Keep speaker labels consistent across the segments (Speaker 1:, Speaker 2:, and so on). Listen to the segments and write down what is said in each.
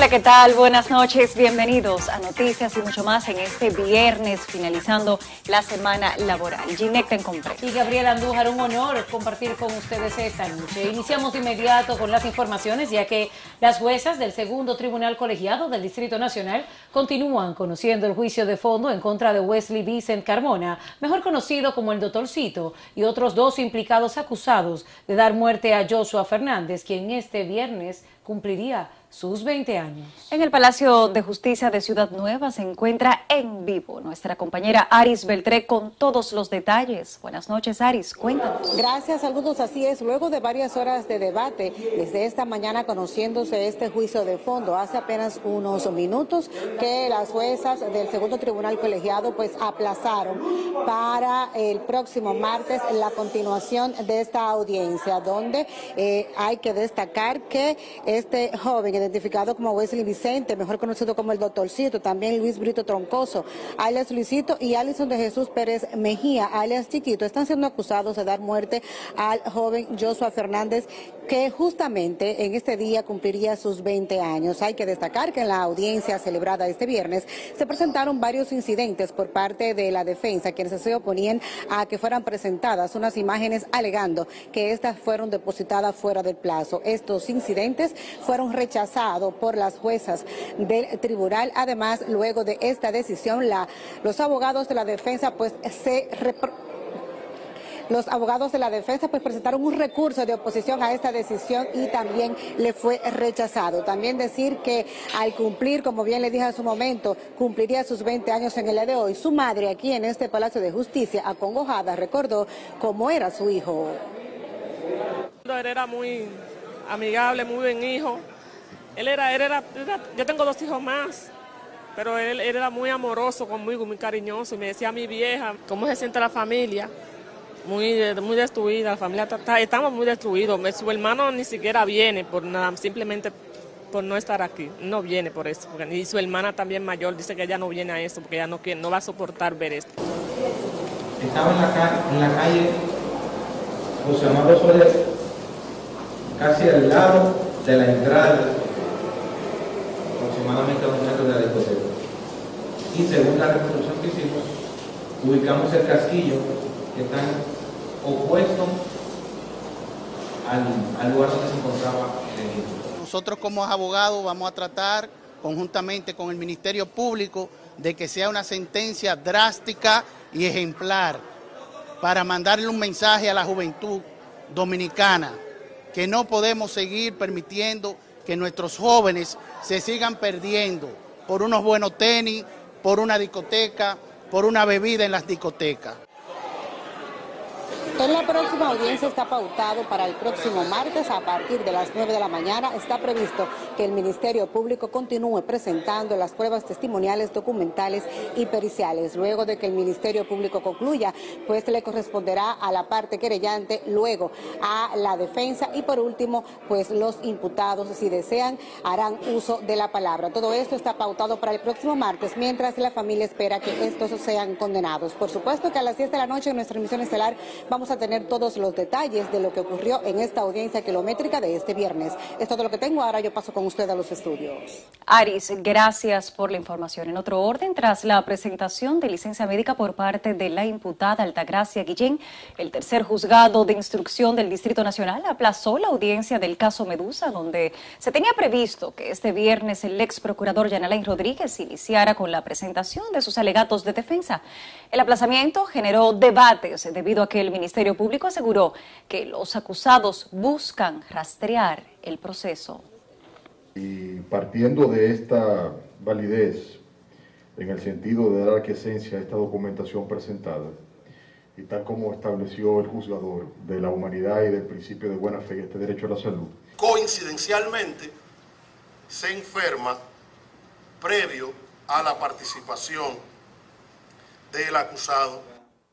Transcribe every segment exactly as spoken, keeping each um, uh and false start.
Speaker 1: Hola, ¿qué tal? Buenas noches, bienvenidos a Noticias y mucho más en este viernes, finalizando la semana laboral. Ginecta en Compré.
Speaker 2: Y Gabriela Andújar, un honor compartir con ustedes esta noche. Iniciamos de inmediato con las informaciones, ya que las juezas del segundo Tribunal Colegiado del Distrito Nacional continúan conociendo el juicio de fondo en contra de Wesley Vicent Carmona, mejor conocido como el Doctorcito, y otros dos implicados acusados de dar muerte a Joshua Fernández, quien este viernes cumpliría sus veinte años.
Speaker 1: En el Palacio de Justicia de Ciudad Nueva se encuentra en vivo nuestra compañera Aris Beltré con todos los detalles. Buenas noches, Aris, cuéntanos.
Speaker 3: Gracias, saludos, así es. Luego de varias horas de debate, desde esta mañana conociéndose este juicio de fondo, hace apenas unos minutos que las juezas del segundo tribunal colegiado pues aplazaron para el próximo martes la continuación de esta audiencia, donde eh, hay que destacar que este joven identificado como Wesley Vicente, mejor conocido como el Doctorcito, también Luis Brito Troncoso, alias Luisito, y Alison de Jesús Pérez Mejía, alias Chiquito, están siendo acusados de dar muerte al joven Joshua Fernández, que justamente en este día cumpliría sus veinte años. Hay que destacar que en la audiencia celebrada este viernes se presentaron varios incidentes por parte de la defensa, quienes se oponían a que fueran presentadas unas imágenes alegando que estas fueron depositadas fuera del plazo. Estos incidentes fueron rechazados por las juezas del tribunal. Además, luego de esta decisión, la, los abogados de la defensa pues se repro Los abogados de la defensa pues presentaron un recurso de oposición a esta decisión y también le fue rechazado. También decir que al cumplir, como bien le dije hace un momento, cumpliría sus veinte años en el día de hoy. Su madre aquí en este Palacio de Justicia, acongojada, recordó cómo era su hijo.
Speaker 4: Él era muy amigable, muy buen hijo. Él era, él era, era, yo tengo dos hijos más, pero él, él era muy amoroso conmigo, muy cariñoso. Y me decía a mi vieja cómo se siente la familia. Muy, muy destruida, la familia está, estamos muy destruidos. Su hermano ni siquiera viene por nada, simplemente por no estar aquí, no viene por eso. Porque, y su hermana también mayor dice que ella no viene a eso porque ella no, quiere, no va a soportar ver esto.
Speaker 5: Estaba en la, calle, en la calle José Amado Soler, casi al lado de la entrada, aproximadamente a un metro de la discoteca. Y según la reconstrucción que hicimos, ubicamos el casquillo que está opuesto al, al lugar donde se encontraba el niño.
Speaker 6: Nosotros como abogados vamos a tratar conjuntamente con el Ministerio Público de que sea una sentencia drástica y ejemplar para mandarle un mensaje a la juventud dominicana que no podemos seguir permitiendo que nuestros jóvenes se sigan perdiendo por unos buenos tenis, por una discoteca, por una bebida en las discotecas.
Speaker 3: En la próxima audiencia está pautado para el próximo martes a partir de las nueve de la mañana. Está previsto que el Ministerio Público continúe presentando las pruebas testimoniales, documentales y periciales. Luego de que el Ministerio Público concluya, pues le corresponderá a la parte querellante, luego a la defensa y por último, pues los imputados, si desean, harán uso de la palabra. Todo esto está pautado para el próximo martes, mientras la familia espera que estos sean condenados. Por supuesto que a las diez de la noche en nuestra emisión estelar vamos a tener todos los detalles de lo que ocurrió en esta audiencia kilométrica de este viernes. Es todo lo que tengo, ahora yo paso con usted a los estudios.
Speaker 1: Aris, gracias por la información. En otro orden, tras la presentación de licencia médica por parte de la imputada Altagracia Guillén, el tercer juzgado de instrucción del Distrito Nacional aplazó la audiencia del caso Medusa, donde se tenía previsto que este viernes el ex procurador Jan Alain Rodríguez iniciara con la presentación de sus alegatos de defensa. El aplazamiento generó debates debido a que el Ministerio El Ministerio Público aseguró que los acusados buscan rastrear el proceso.
Speaker 7: Y partiendo de esta validez, en el sentido de dar aquiescencia a esta documentación presentada, y tal como estableció el juzgador de la humanidad y del principio de buena fe y este derecho a la salud.
Speaker 8: Coincidencialmente, se enferma previo a la participación del acusado.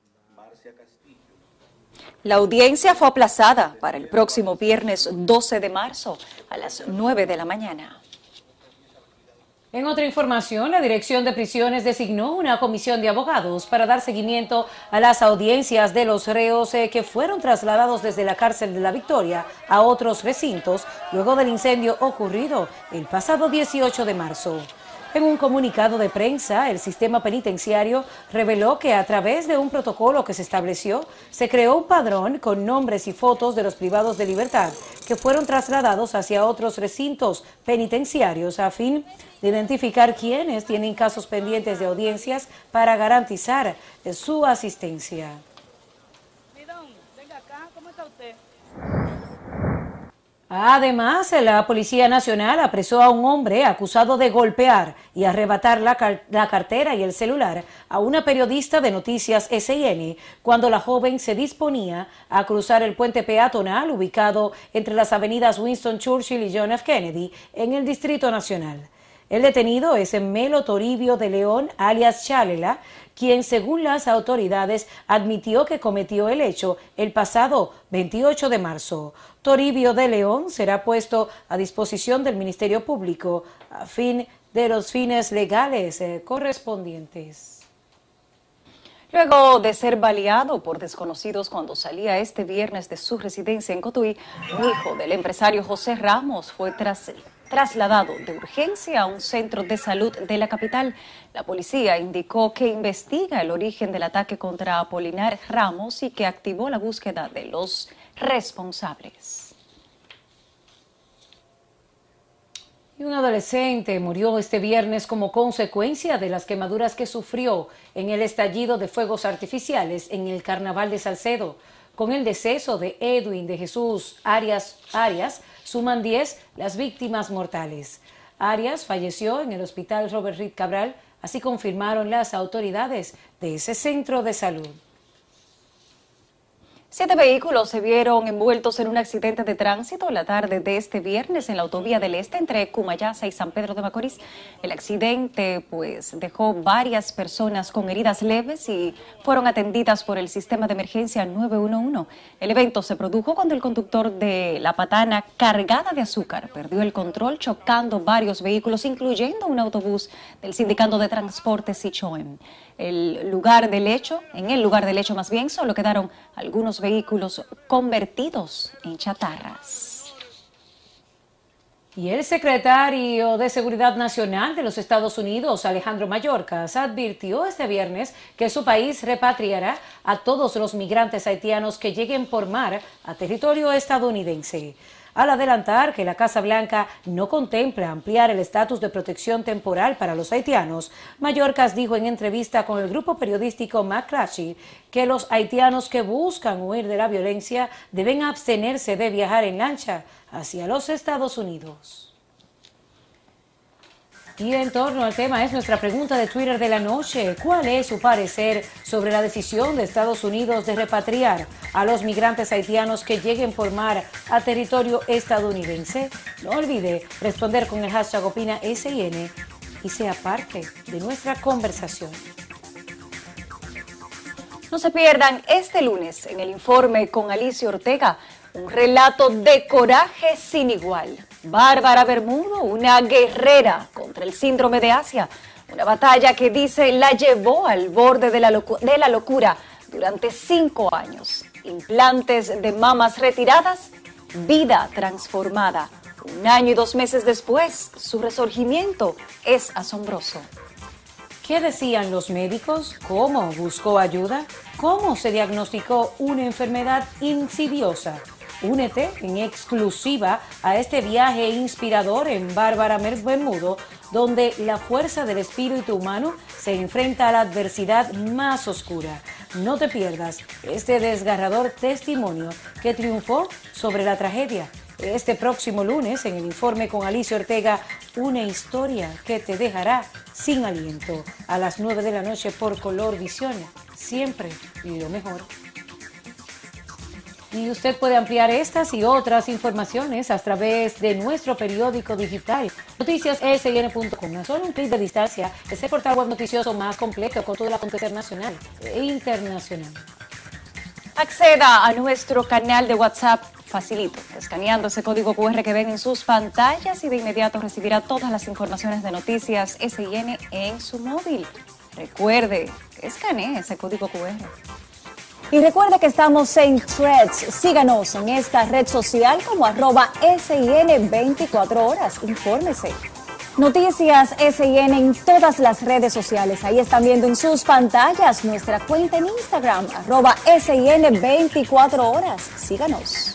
Speaker 1: La audiencia fue aplazada para el próximo viernes doce de marzo a las nueve de la mañana.
Speaker 2: En otra información, la Dirección de Prisiones designó una comisión de abogados para dar seguimiento a las audiencias de los reos eh, que fueron trasladados desde la cárcel de La Victoria a otros recintos luego del incendio ocurrido el pasado dieciocho de marzo. En un comunicado de prensa, el sistema penitenciario reveló que a través de un protocolo que se estableció, se creó un padrón con nombres y fotos de los privados de libertad que fueron trasladados hacia otros recintos penitenciarios a fin de identificar quiénes tienen casos pendientes de audiencias para garantizar su asistencia. Además, la Policía Nacional apresó a un hombre acusado de golpear y arrebatar la, car la cartera y el celular a una periodista de Noticias S I N cuando la joven se disponía a cruzar el puente peatonal ubicado entre las avenidas Winston Churchill y John F. Kennedy en el Distrito Nacional. El detenido es Melo Toribio de León, alias Chalela, quien, según las autoridades, admitió que cometió el hecho el pasado veintiocho de marzo. Toribio de León será puesto a disposición del Ministerio Público a fin de los fines legales eh, correspondientes.
Speaker 1: Luego de ser baleado por desconocidos cuando salía este viernes de su residencia en Cotuí, un hijo del empresario José Ramos fue tras trasladado de urgencia a un centro de salud de la capital. La policía indicó que investiga el origen del ataque contra Apolinar Ramos y que activó la búsqueda de los responsables.
Speaker 2: Y un adolescente murió este viernes como consecuencia de las quemaduras que sufrió en el estallido de fuegos artificiales en el Carnaval de Salcedo. Con el deceso de Edwin de Jesús Arias, Arias suman diez las víctimas mortales. Arias falleció en el Hospital Robert Reed Cabral, así confirmaron las autoridades de ese centro de salud.
Speaker 1: Siete vehículos se vieron envueltos en un accidente de tránsito la tarde de este viernes en la autovía del Este entre Cumayasa y San Pedro de Macorís. El accidente pues dejó varias personas con heridas leves y fueron atendidas por el sistema de emergencia nueve uno uno. El evento se produjo cuando el conductor de la patana cargada de azúcar perdió el control chocando varios vehículos, incluyendo un autobús del Sindicato de Transportes Sichoem. El lugar del hecho, en el lugar del hecho más bien, solo quedaron algunos vehículos convertidos en chatarras.
Speaker 2: Y el secretario de Seguridad Nacional de los Estados Unidos, Alejandro Mayorkas, advirtió este viernes que su país repatriará a todos los migrantes haitianos que lleguen por mar a territorio estadounidense. Al adelantar que la Casa Blanca no contempla ampliar el estatus de protección temporal para los haitianos, Mayorkas dijo en entrevista con el grupo periodístico McClatchy que los haitianos que buscan huir de la violencia deben abstenerse de viajar en lancha hacia los Estados Unidos. Y en torno al tema es nuestra pregunta de Twitter de la noche. ¿Cuál es su parecer sobre la decisión de Estados Unidos de repatriar a los migrantes haitianos que lleguen por mar a territorio estadounidense? No olvide responder con el hashtag Opina S I N y sea parte de nuestra conversación.
Speaker 1: No se pierdan este lunes en el informe con Alicia Ortega, un relato de coraje sin igual. Bárbara Bermudo, una guerrera contra el síndrome de Asia, una batalla que dice la llevó al borde de la, locu de la locura durante cinco años. Implantes de mamas retiradas, vida transformada. Un año y dos meses después, su resurgimiento es asombroso.
Speaker 2: ¿Qué decían los médicos? ¿Cómo buscó ayuda? ¿Cómo se diagnosticó una enfermedad insidiosa? Únete en exclusiva a este viaje inspirador en Bárbara Bermudo, donde la fuerza del espíritu humano se enfrenta a la adversidad más oscura. No te pierdas este desgarrador testimonio que triunfó sobre la tragedia. Este próximo lunes, en el informe con Alicia Ortega, una historia que te dejará sin aliento. A las nueve de la noche por Color Visión. Siempre lo mejor. Y usted puede ampliar estas y otras informaciones a través de nuestro periódico digital, noticias S I N punto com. A solo un clic de distancia es el portal web noticioso más completo con todo el acontecer nacional e internacional.
Speaker 1: Acceda a nuestro canal de WhatsApp Facilito, escaneando ese código cu erre que ven en sus pantallas y de inmediato recibirá todas las informaciones de Noticias S I N en su móvil. Recuerde, escanee ese código cu erre.
Speaker 9: Y recuerde que estamos en Threads. Síganos en esta red social como arroba S I N veinticuatro horas. Infórmese. Noticias S I N en todas las redes sociales. Ahí están viendo en sus pantallas nuestra cuenta en Instagram, arroba S I N veinticuatro horas. Síganos.